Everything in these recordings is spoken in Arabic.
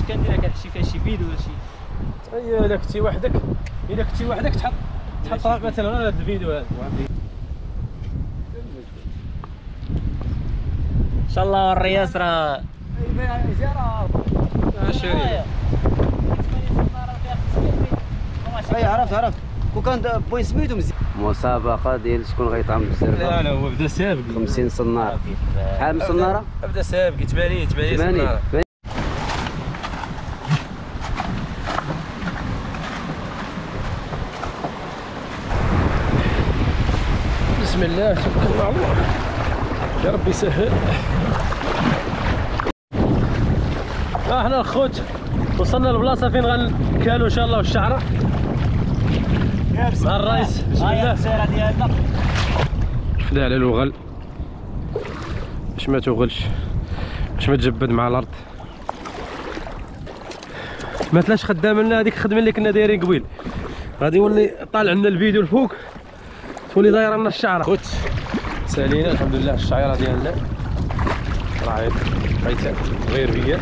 كندير لك شي فيها شي فيديو ولا شي. اي الا كنتي وحدك تحط مثلا هذا الفيديو هذا ان شاء الله الرياس راه شريف. اي عرفت كون كان بوين سميتو مزيان. مسابقه ديال شكون غيطعم بالزربه. لا هو بدا سابق 50 صناره. شحال من صناره؟ بدا سابق 80 صناره. بسم الله توكلنا على الله يا ربي يسهل. احنا الخوت وصلنا لبلاصه فين غنكالو ان شاء الله والشعره مع الرئيس. بسم الله السيره ديالنا خدا على الوغل باش ما توغلش، باش ما تجبد مع الارض. ما تلاش خدامه لنا هذيك الخدمه اللي كنا دايرين قبيل، غادي يولي طالع لنا الفيديو الفوق تولي دايره لنا الشعره. خوت سالينا الحمد لله الشعيره ديالنا راه غير هي.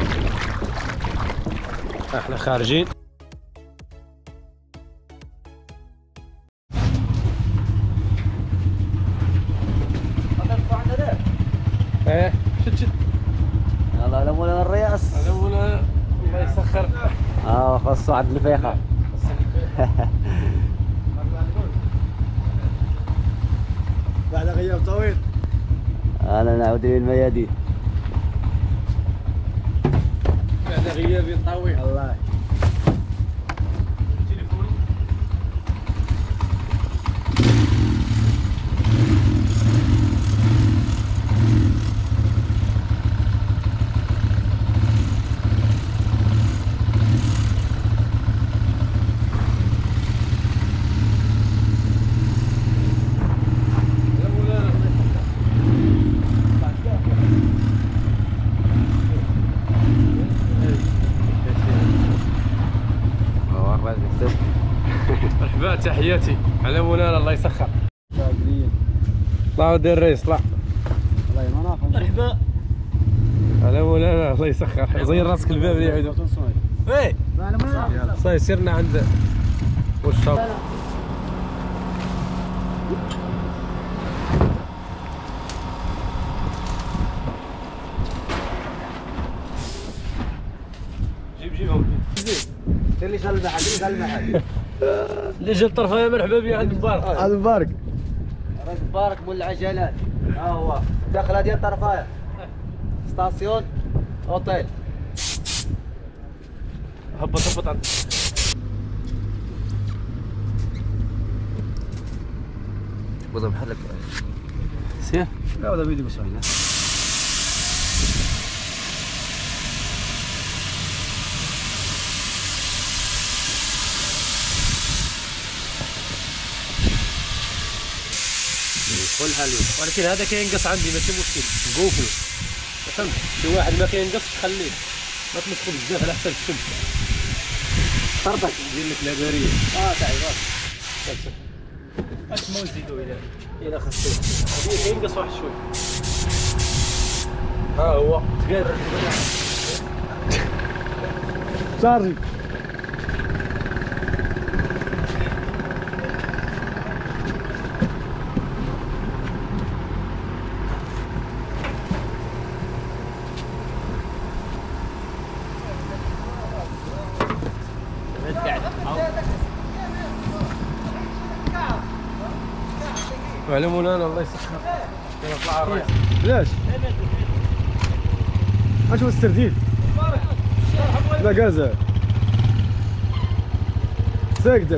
احنا خارجين ايه شد يلا على مولانا الرياس. على مولانا الله يسخر. خاصو عند الفيخه. بعد غياب طويل انا نعود للميادين بعد غياب طويل. الله مرحبا تحياتي على مولانا الله يسخر. طلعوا دير الريس طلع. الله يمنعك. مرحبا على مولانا الله يسخر. زين راسك الباب اللي يعيدوا. وي صاي سيرنا عند والشوط. جيبهم سير لي شال المحل اللي جا الطرفايه مرحبا بيه عند مبارك. عند مبارك مول العجلات. ها هو الداخله ديال طرفايه ستاسيون اوتيل. هبط عند وضع بحالك سير. لا هذا فيديو بس هنا. كل حال ولكن هذا كينقص عندي ماشي مشكل نقوفلو فهمت. شي واحد ما كينقصش خليه ما تمسكو بزاف على حساب الشمس. طرطك ندير لك لاباريه. تعيبات اش ما نزيدو الى خاصو هذه كينقص واحد شويه. ها هو تقادر شارجي. وعلى مولانا الله يسخر. يطلع الريس. ليش؟ اشوف السردين. لا غازة ساكتك.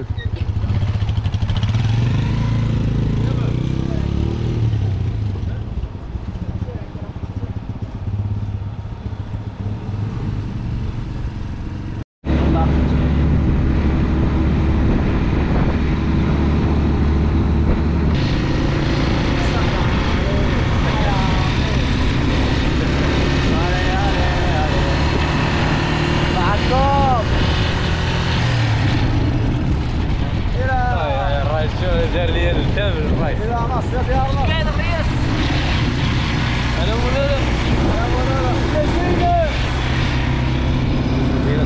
دار لي الكامل الرايس. الى مصر يا الله. كاين الرياس. انا مولانا. يا مولانا.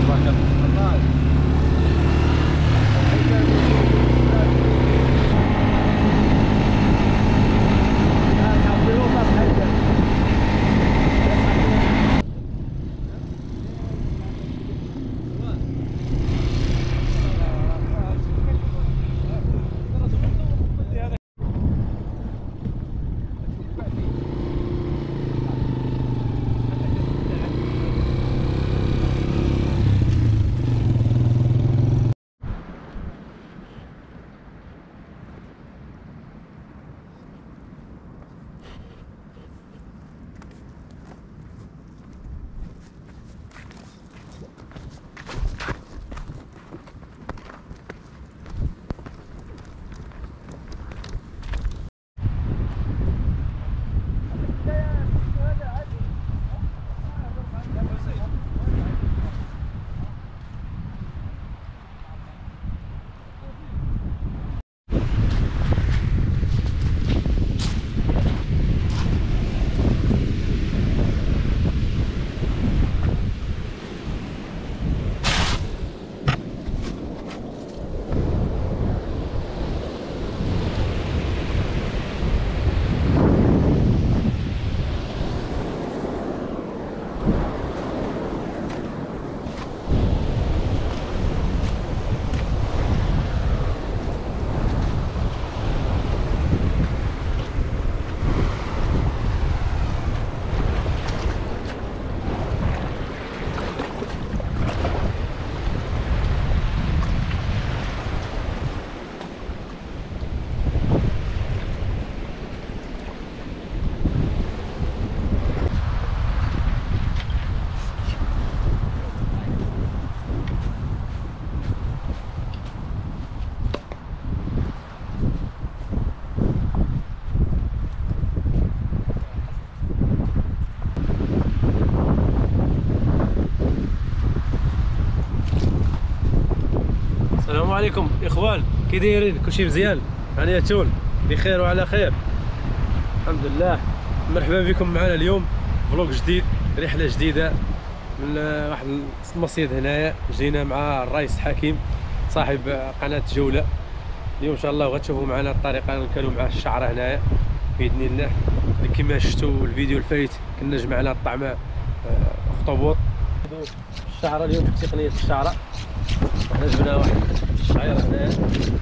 عليكم اخوان، كي دايرين؟ كلشي مزيان؟ هانيتون بخير وعلى خير الحمد لله. مرحبا بكم معنا اليوم فلوق جديد، رحله جديده من واحد المصيد هنايا. جينا مع الرئيس حكيم صاحب قناه جوله. اليوم ان شاء الله غتشوفوا معنا الطريقه اللي كانوا مع الشعره هنايا باذن الله. كما شفتوا الفيديو الفايت كنا جمعنا الطعمه اخطبوط. الشعره اليوم تقنيه الشعره، حنا جبنا واحد الشعير هنايا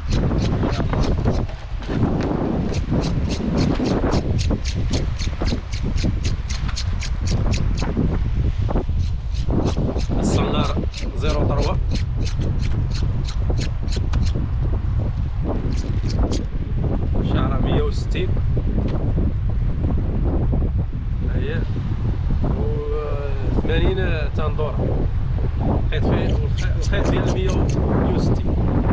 الصنار 03 شعره 160 هي و 80 تندوره. الخيط فيه الخيط ديال 160.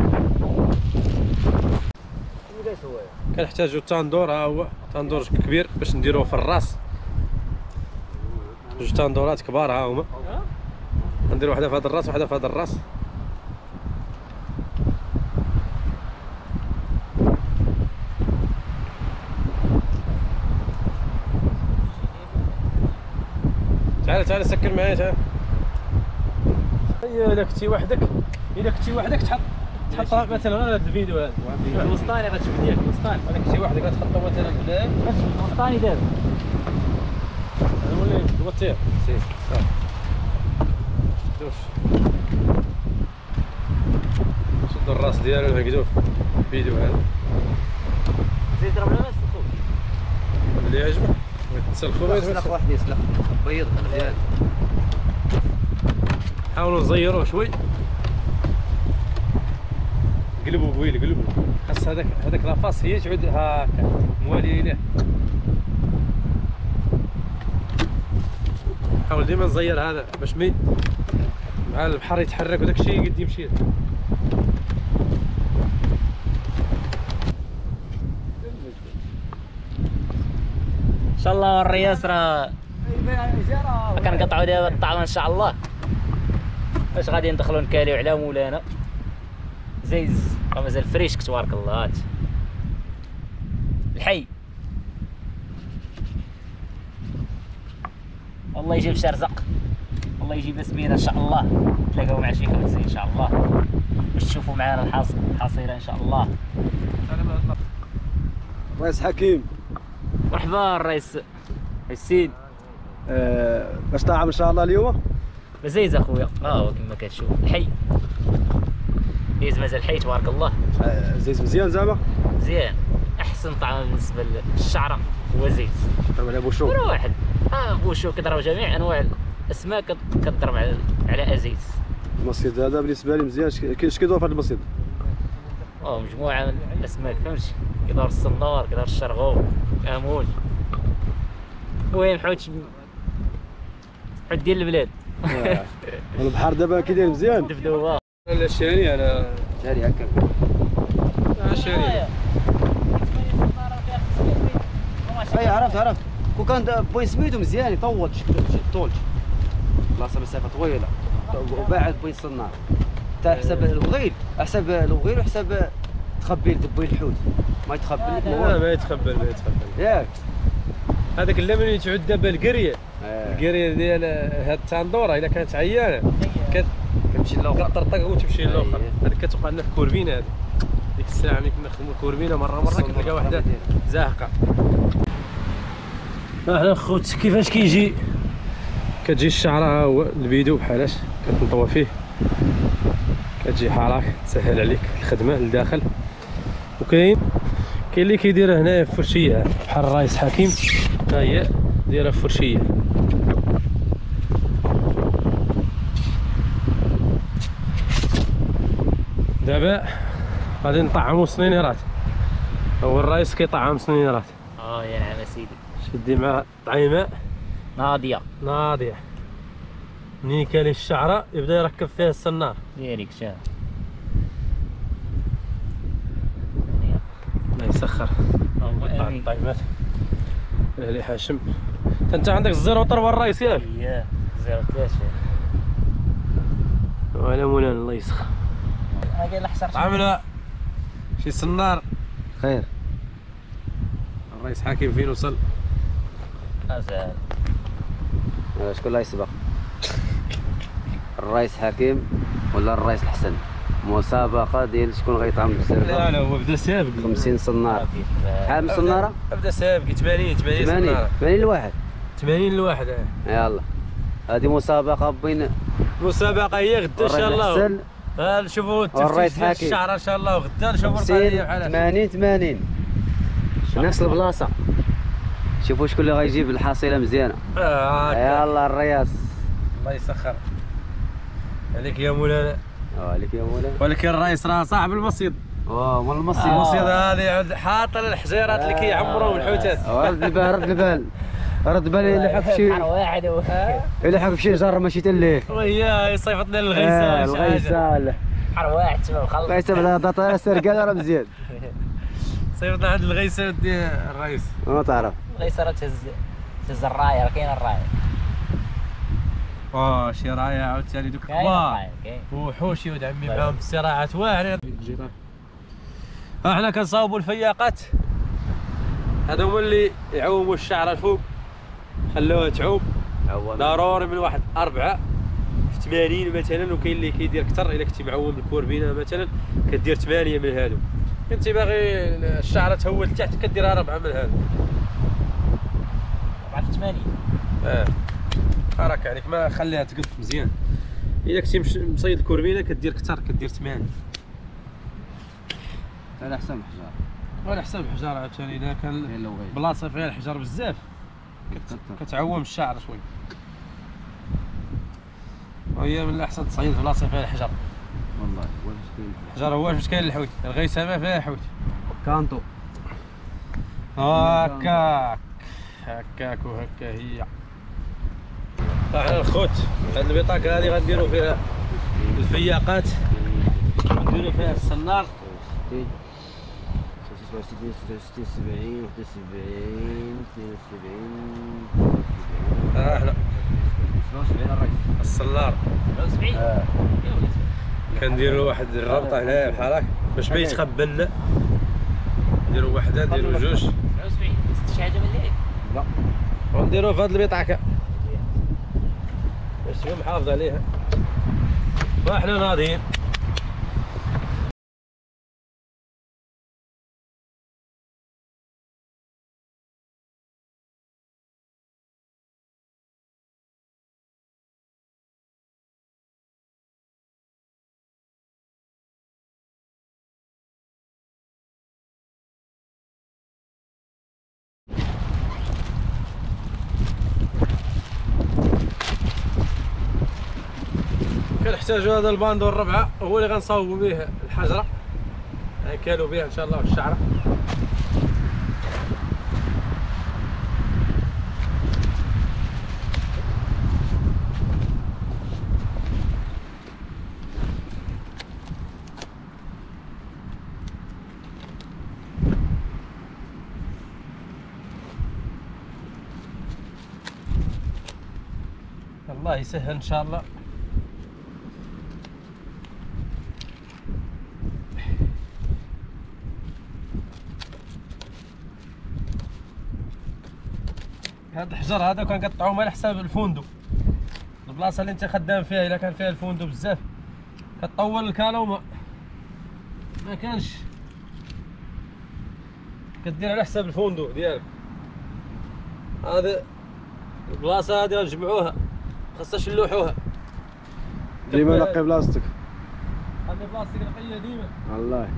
كنحتاجو تندور، ها هو تندور كبير باش نديروه في الراس. جوج تندورات كبار ها هما، نديرو وحده في هذا الراس وحده في هذا الراس. تعال سكر معايا تعال. الا كنتي وحدك تحط مثلا هذا الفيديو هذا الوسطاني غتشوف ديالك الوسطاني، الا كنتي وحدك غتحطو مثلا هنا الوسطاني دابا نولي دوطيه سير دوش شدو الراس ديالو نعقدوه في الفيديو هذا. زيد ضرب لنا السخوف اللي يعجبك تسلخو ما سلخ واحد يسلخ بيض مزيان. حاولوا نزيروه شوي، قلبوا قويل قلبوا، خاص هذاك لافاس هي تعود هاكا مواليه ليه. حاول ديما نزير هذا باش مع البحر يتحرك وداك الشيء قد يمشي. ان شاء الله. الرياس راه كنقطعوا دابا الطعام ان شاء الله، باش غادي ندخلوا نكاليو على مولانا زيز. مازال فريش تبارك الله. هات الحي الله يجيب شرزق، الله يجيب سميره ان شاء الله. تلاقاو مع شي خبز ان شاء الله باش تشوفوا معنا الحصيله ان شاء الله. رئيس حكيم مرحبا الرئيس السيد. باش طعم ان شاء الله اليوم. زيز اخويا هو كما كتشوف الحي زيز، مازال الحي تبارك الله. زيز مزيان زعما مزيان، احسن طعام بالنسبه للشعره هو زيز. على بوشو ولا واحد بوشو كضرب جميع انواع الاسماك كضرب على ازيز. المصيد هذا بالنسبه لي مزيان. اش كيدور في هذا المصيد؟ مجموعه من الاسماك فهمتي، كيدور الصنار كيدور الشرغوب امول، المهم حوت ديال البلاد. البحر دابا كي داير مزيان. دبدوبه لا شاري انا شاري هكا شاري. اي عرفت كون كان بوين سميتو مزيان يطول طول بلاصه مسافه طويله وباعد بوين الصنار تاع حساب البغيل، حساب البغيل وحساب تخبيل دبوي الحوت ما يتخبل لك ما يتخبل ياك. هذاك اللي تعود دابا القريه القريه ديال هاد التندوره الا كانت عيانه كتمشي للوخر كطرطق وتمشي للوخر. هذيك كتوقع لنا في كوربينه. هذه ديك الساعه ملي كنا نخدموا الكوربينه مره كتلقى واحده زاهقه. اهلا خوت، كيفاش كتجي الشعره؟ ها هو الفيديو بحالاش كتنطوى فيه، كتجي حراك تسهل عليك الخدمه لداخل. وكاين اللي كيديرها هنايا في فرشيه بحال الرئيس حكيم، ها هي دايره في فرشيه. دابا غادي نطعمو سنينيرات. هو الرئيس كيطعم سنينيرات. يا نعم سيدي. شدي مع طعيمه ناضيه منين كاين الشعره يبدا يركب فيها الصنار ديالك شاف. الله يسخر الطعيمات. الاهلي حاشم. انت عندك الزيروطر والرئيس ياك؟ اييه 03 وعلى مولانا الله يسخر. انا قايل حشرت عملنا شي صنار. خير. الرئيس حاكم فين وصل؟ ازال شكون اللي يسبق؟ الرئيس حكيم ولا الرئيس الحسن؟ مسابقة ديال شكون غيطعم بالزربة. لا هو بدا سابق 50 صنارة. شحال من صنارة؟ بدا سابق 80 صنارة. 80 لواحد. 80 لواحد. يلا هذه مسابقة بين المسابقة هي غدا ان شاء الله. نشوفوا التفتيش ديال الشعر ان شاء الله، وغدا نشوفوا القضية بحال 80 نفس البلاصة. شوفوا شكون اللي غيجيب الحصيلة مزيانة. يلا الرياس. الله يسخر عليك يا مولانا. عليك يا مولانا. ولكن الرئيس راه صاحب المصيد. مال المصيد. المصيد هذه حاطه الحجيرات اللي كيعمروا الحوتات. رد البال اللي حك شي واحد اللي حك شي جار ماشي تليه. وهي صيفط لنا الغيسان. الغيسان بحال واحد تما خلص. غيسان بلا داطا سرقال راه مزيان. صيفطنا عند الغيسان ديال الرئيس. ما تعرف. غيصير تهز الرايه، راه كاين الرايه. شي رايه عاوتاني دوك كبار وحوش يود عمي معاهم الصراعات واعرين. احنا كنصاوبوا الفياقات، هذا هما اللي يعوموا الشعره الفوق، خلوها تعوم ضروري من واحد 4 في 80 مثلا، وكاين اللي كيدير اكثر. الا كنتي معوم الكوربينه مثلا كدير 8 من هادو، كنتي باغي الشعره تهول لتحت كديرها 4 من هادو. 4 في 80. راك عليك ما خليها تقف مزيان. الا كنتي مصيد الكوربينه كدير اكثر، كدير 8 على حساب الحجار. وعلى حساب الحجار عاوتاني. اذا كان بلاصه فيها الحجار بزاف كتعوم الشعر شوي، وهي من الاحسن تصيد في بلاصه فيها الحجر. والله واش كاين الحجر هو فاش كاين الحوت. الغيسه ما فيها حوت. كانطو هكاك وهكا هي. احنا الخوت هاد البطاقه هذه غنديروا فيها الفياقات، غنديروا فيها الصنار. 66 70 71 72 احنا 77 الرئيس الصنار 70. كنديروا واحد الربطه هنايا بحال هكا باش ما يتخبى لنا. نديروا وحده، نديروا جوج. 77 شي حاجه من الليل. لا ونديروا في هاد البطاقه باش تكون محافظ عليها. واحنا ناضيين. كنحتاجوا هذا الباندو الربعه، هو اللي غنصاوبوا به الحجره، غنكالوا به ان شاء الله الشعره. الله يسهل ان شاء الله. هاد الحجر هذا كنقطعوهم على حساب الفندق. البلاصه اللي انت خدام فيها الا كان فيها الفندق بزاف كطول الكالو، ما كانش كدير على حساب الفندق ديالك. هذا البلاصه هذه غنجمعوها، خاصهاش نلوحوها. ديما نقي بلاصتك. هذه بلاصتك نقيه ديما والله.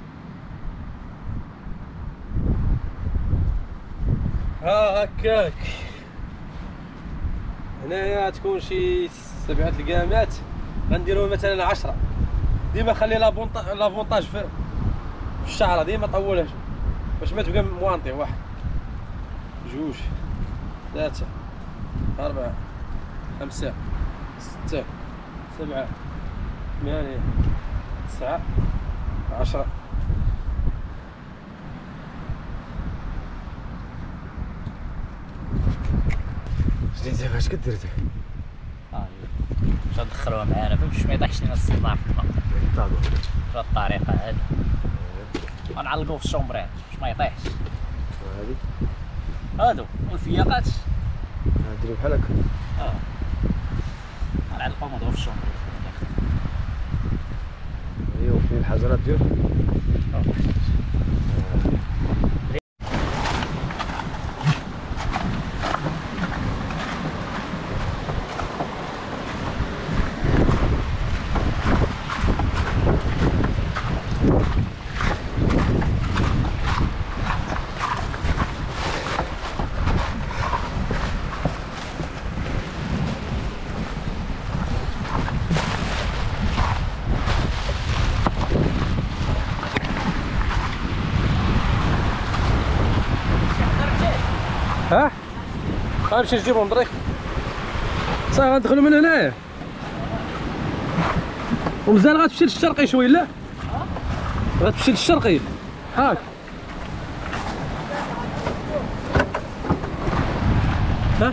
هكاك. هنايا تكون شي 7 القامات، غنديرو مثلا 10. ديما خلي لافونتاج في الشعره، ديما طولها باش ما تبقى موانطي. 1 2 3 4 5 6 7 8 9 10. انت فاش كدير؟ باش ندخلوها معانا فهمتي، باش ما يطيحش لينا الصنار. بهاد الطريقه هادي غنعلقوه في الشومبرين باش ما يطيحش. هادي هادو والفياقات نديرو بحال هكا. غنعلقوهم ونضربو في الشومبرين. ايوا فين الحجرات ديال ها غنمشي نجيبهم دريك صافي. غندخلو من هنايا ومزال غتمشي للشرقي شويه. لا غتمشي للشرقي هاك. ها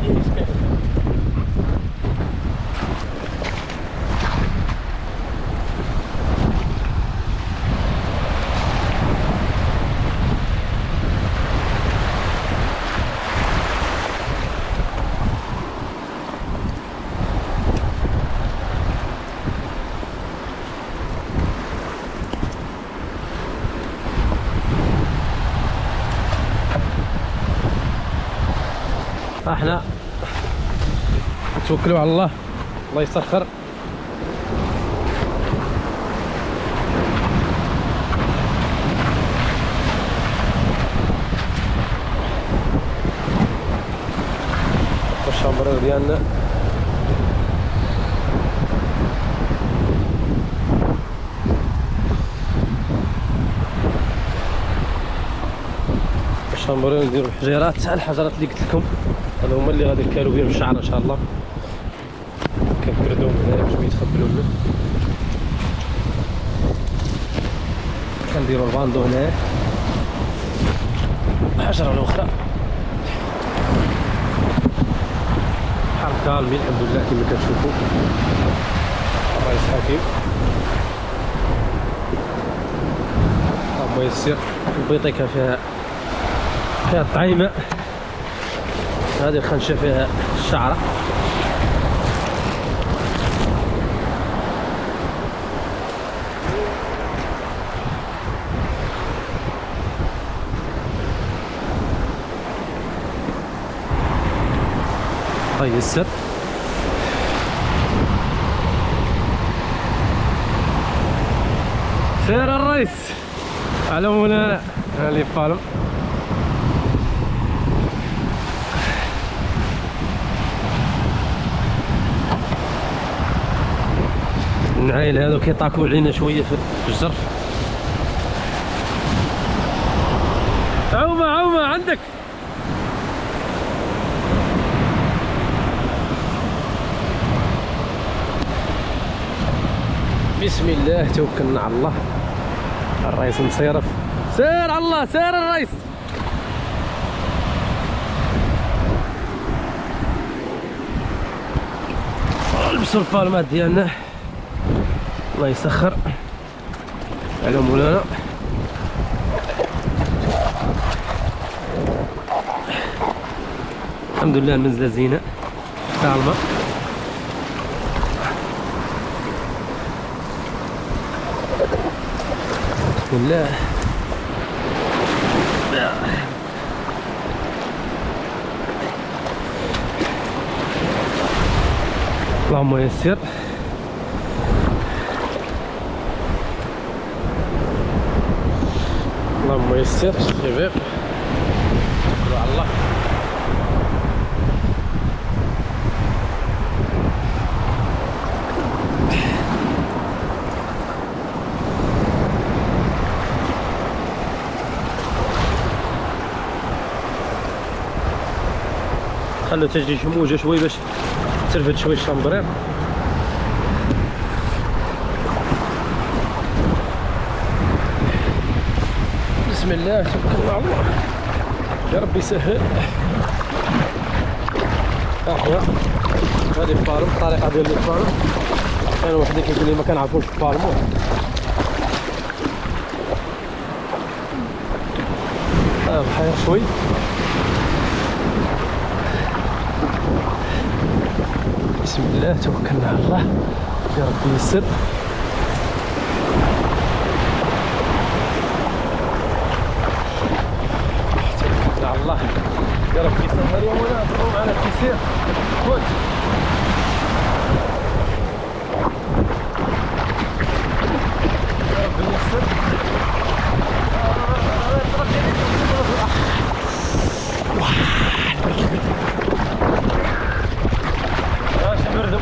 احنا توكلوا على الله، الله يسخر. الشامبر ديالنا الشامبرين نديرو الحجيرات تاع الحجرات اللي قلت لكم. هذا هما اللي غادي نكالو بهم الشعر ان شاء الله. كنكردوهم هنايا باش ما يتخبلوا لنا. كنديرو الباندو هنايا الحجره الاخرى بحال كالمين الحمد لله كما كتشوفوا. الرئيس حكيم الله يسير. البيطيكه فيها الطعيمه، هذه الخنشه فيها الشعره. الله يسر. سير الرئيس على مولانا اللي بالم. النعايل هذو كيطاكوا علينا شويه في الجر. عومه عندك. بسم الله توكلنا على الله. الرئيس مصيرف. سير على الله، سير الرئيس. نلبسوا البالمات ديالنا الله يسخر على مولانا. الحمد لله المنزله زينه كالمه. بسم الله. اللهم يسر. اللهم يسر شباب، توكلوا على الله. خلو تجي شموجه شوي باش ترفد شوي الشامبرين. بسم الله توكلنا على الله، يا ربي يسهل. احنا هذه الفارم، الطريقه ديال الفارم كان واحد كيقول لي ما كنعرفوش بالمو. بحال شوي بسم الله توكلنا على الله يا ربي يسر. توكلنا على الله يا ربي يسهل. اليوم انا نطلعوا معنا التيسير خوت. يا ربي يسر. بردو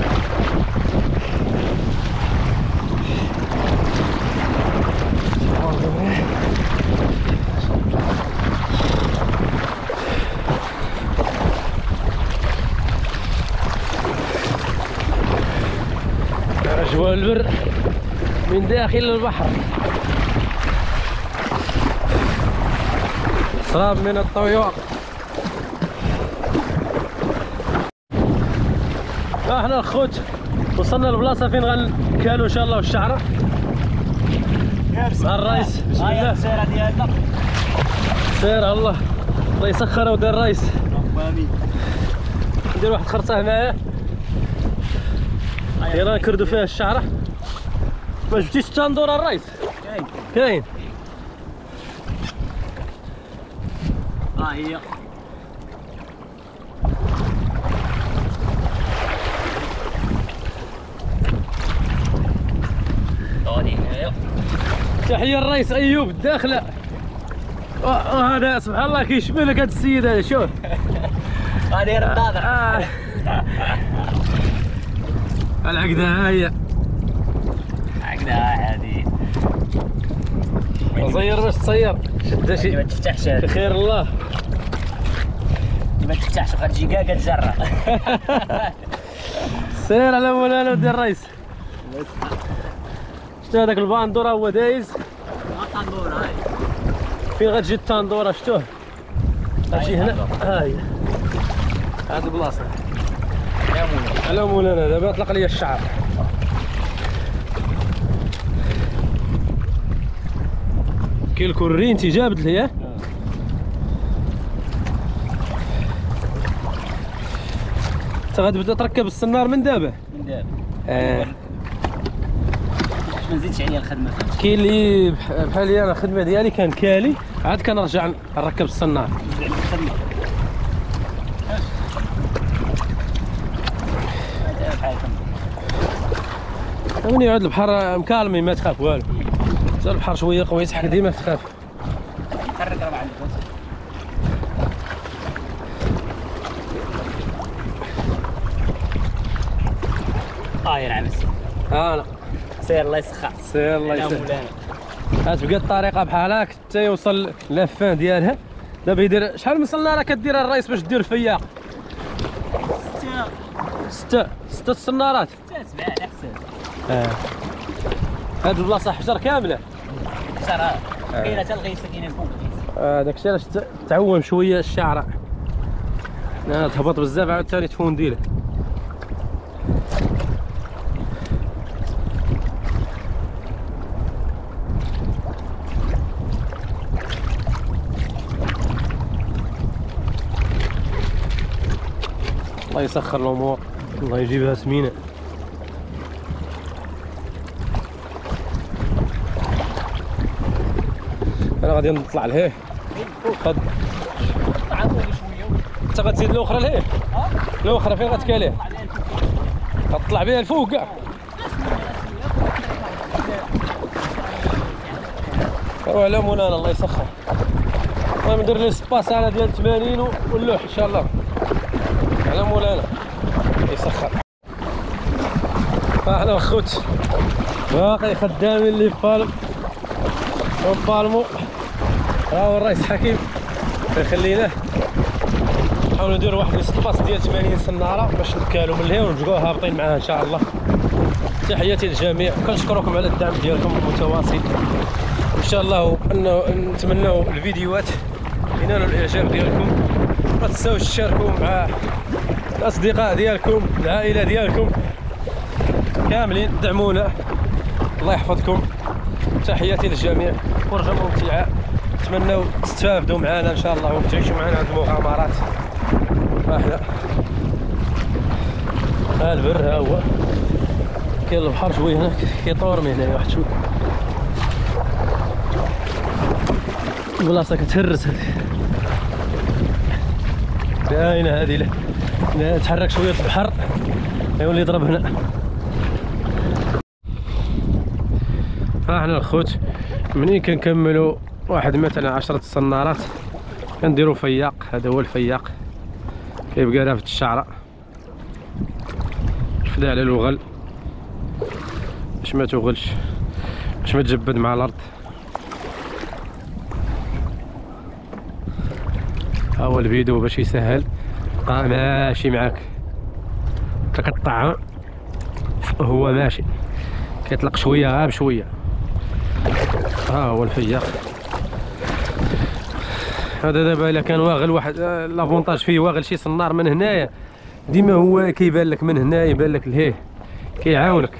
أجواء البر من داخل البحر، سراب من الطيور. احنا الخوت وصلنا للبلاصه فين غنكالو ان شاء الله والشعره مع الرايس. بسم الله. السيره ديالنا سير الله يسخر ودير الرايس. ندير واحد خرصه هنايا يلا نكردو فيها الشعره. ما جبتيش التندوره الرايس؟ كاين. هي تحية الرئيس ايوب الداخله. هذا سبحان الله كيشبه لك هذا السيد هذا. شوف هذه الرضاضه العقده ها هي عقدها عادي. صير باش تصير شدها شي ما تفتحش بخير الله. ما تفتحش بقى تجي كاع تجرى. سير على مولانا ودير الرئيس. شتو هذاك الباندورا هو دايز. الطندوره هاي فين غتجي التندوره؟ شتوه غتجي هنا. ها هي هاد البلاصه يا مولانا. على مولانا. دابا يطلق لي الشعر. كاين الكورين انت جابت لي. انت غتبدا تركب السنار من دابا؟ من دابا. ما نزيدش عليا الخدمه. كاين اللي بحالي انا الخدمه ديالي كان كالي عاد كنرجع نركب السنار. من يعود البحر مكالمي ما تخاف والو. زال البحر شويه قوي تحك ديما تخاف. حرك راه ما عندك. يا نعمس. انا سير الله يسخر. سير الله يسهل. غتبقى الطريقه بحال هاك حتى يوصل لافان ديالها. دابا يدير شحال من سناره كدير الرئيس باش دير الفياق؟ ستة السنارات. 7 على حساب. هاد البلاصه حجر كامله. حجر كاينه حتى الغيسه كاينه الفوق. داكشي علاش تعوم شويه الشعره. تهبط بزاف عاود ثاني تفون ديله. الله يسخر الامور، الله يجيبها سمينه. انا غادي نطلع لهيه. خد انت غتزيد الاخرى لهيه. الاخرى فين غتكاليه؟ غتطلع بها الفوق كاع. وعلى مولانا الله يسخر. المهم ندير لي سباس انا ديال 80 واللوح ان شاء الله. على مولانا يسخر. احنا الخوت باقي خدامين اللي في بالمو. راهو الرئيس حكيم يخليناه. نحاولوا نديروا واحد السباس ديال 80 سناره باش نكالوا من لهيه ونرجعوا هابطين معاه ان شاء الله. تحياتي للجميع، كنشكركم على الدعم ديالكم المتواصل. ان شاء الله انه نتمنوا الفيديوهات ينالوا الاعجاب ديالكم. ما تنساوش تشاركوا مع الاصدقاء ديالكم، العائله ديالكم. كاملين دعمونا، الله يحفظكم. تحياتي للجميع، فرجه ممتعه، نتمنوا تستافدوا معنا ان شاء الله وتعيشوا معنا هذه المغامرات. احنا ها البر ها هو، كاين البحر شويه هناك كيطور من هنايا واحد شويه، البلاصه كتهرس هذه باينه هذه. لا تحرك شويه البحر يولي يضرب هنا. ها حنا الخوت منين كنكملوا واحد مثلا 10 الصنارات كنديروا فياق. هذا هو الفياق، كيبقى لافت الشعره رفدها على الوغل باش ما توغلش، باش ما تجبد مع الارض. ها هو الفيديو باش يسهل، ماشي معاك كتقطع هو ماشي كيطلق شويه بشويه. ها هو الفياق هذا. دابا الا كان واغل واحد لافونتاج فيه، واغل شي صنار من هنايا ديما هو كيبان لك من هنا، يبان لك لهيه كيعاونك.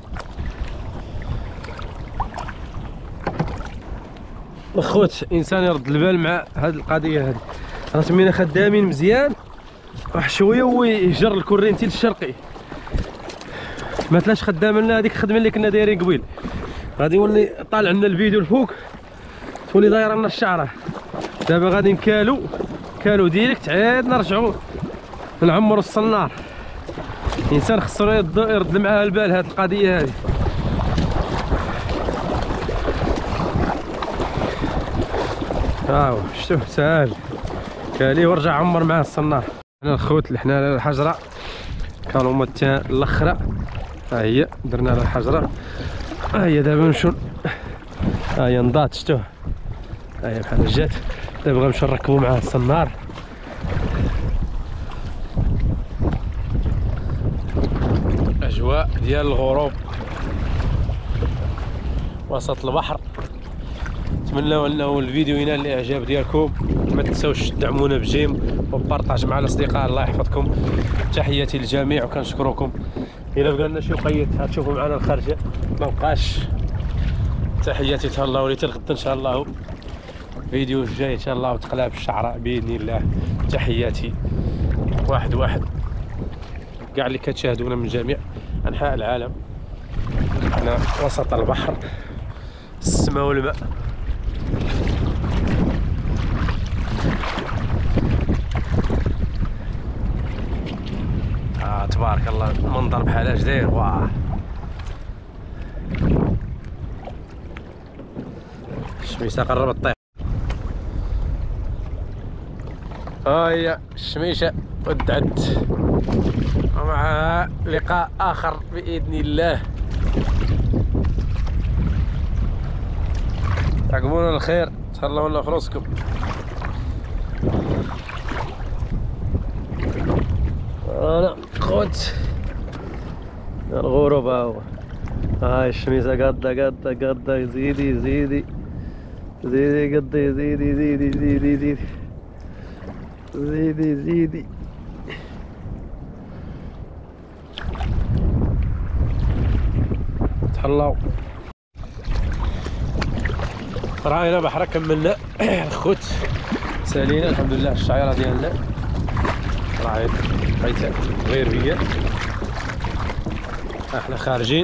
الخوت انسان يرد البال مع هاد القضيه هادي، راه سمينا خدامين مزيان واحد شويه هو يجر الكورينتي للشرقي. ما تلاش خدام لنا هذيك الخدمه اللي كنا دايرين قبيل، غادي يولي طالع لنا الفيديو الفوق تولي دايره لنا الشعره. دابا غادي كالو ديريكت عاد نرجعوا نعمروا الصنار. الانسان خصو يرد معاه البال هاد القضيه هذه. هاو شتو ساهل كالي ورجع عمر معاه الصنار. هنا الخوت اللي حنا على الحجره كانوا هما الاخرى، ها هي درنا على الحجره. ها هي دابا نمشيو، ها هي نضات شتو، ها هي بحال جات. دابا غنمشيو نركبوا معاه الصنار. اجواء ديال الغروب وسط البحر. نتمنى انه الفيديو ينال الاعجاب ديالكم. ما تنساوش تدعمونا بجيم وبارطاج مع الاصدقاء. الله يحفظكم، تحياتي للجميع وكنشكركم. الا بقى لنا شي وقيت غتشوفوا معنا الخارجه، ما بقاش. تحياتي تهلاو لي غدا ان شاء الله، فيديو جاي ان شاء الله وتقلاب الشعراء باذن الله. تحياتي واحد كاع اللي كتشاهدونا من جميع انحاء العالم. حنا وسط البحر، السماء والماء. تبارك الله المنظر بحال اش داير. واه الشميسه قربت تطيح. ها هي الشميشه ودعت، ومع لقاء اخر باذن الله. تعقبونا الخير، تهلاو لنا في راسكم. انا خوت الغروب ها هو. هاي الشميسه قاده زيدي قدي زيدي. تهلاو. راينا بحر كملنا الخوت سالينا الحمد لله. الشعيره ديالنا راهي بقيت غير بيا، احنا خارجين.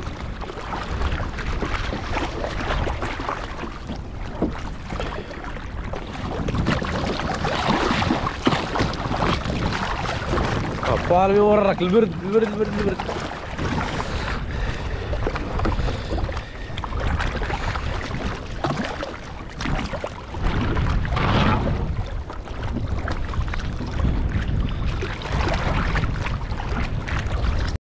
بالمي وراك البرد.